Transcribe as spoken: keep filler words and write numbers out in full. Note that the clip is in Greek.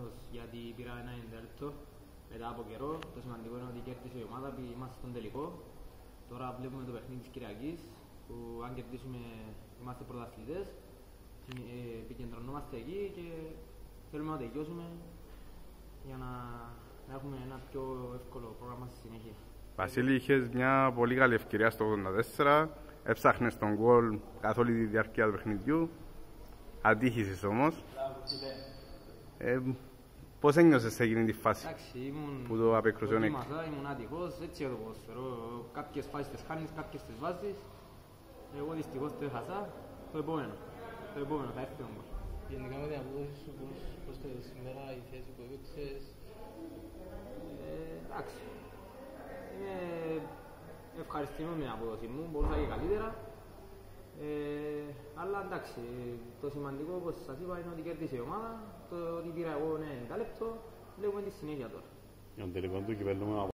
ευτυχώς γιατί πήρα ένα ενενήντα λεπτό μετά από καιρό. Το σημαντικό είναι ότι κέρδισε η ομάδα, είμαστε στον τελικό. Τώρα βλέπουμε το παιχνίδι της Κυριακής που αν κερδίσουμε είμαστε πρωταθλητές. Ε, επικεντρωνόμαστε εκεί και θέλουμε να τελειώσουμε για να, να έχουμε ένα πιο εύκολο πρόγραμμα στη συνέχεια. Βασίλη, είχες μια πολύ καλή ευκαιρία στο ογδόντα τέσσερα, έψαχνες τον γκολ καθ' όλη τη διάρκεια του παιχνιδιού, ατύχησες όμως. Ε, πώς ένιωσες σε εκείνη τη φάση? Εντάξει, ήμουν, που το απεκρουσιώνει? Ήμουν άτυχος, έτσι εδώ ποδοσφαιρό. Κάποιες φάσεις τις χάνεις, κάποιες τις βάζεις. Εγώ δυστυχώς το έχασα. Το επόμενο, το επόμενο θα έρθει όμως. Γενικά με την απόδοση σου, πώς, πώς το σήμερα η θέση που έπαιξες? Ε, εντάξει, είμαι ευχαριστημένος με την απόδοση μου, μπορούσα και καλύτερα. Ε, αλλά εντάξει, το σημαντικό όπως σας είπα είναι ότι κέρδισε η ομάδα, το ότι πήρα εγώ ενενήντα λεπτό, βλέπουμε τη συνέχεια τώρα. Για τον τελικό του κυπέλλου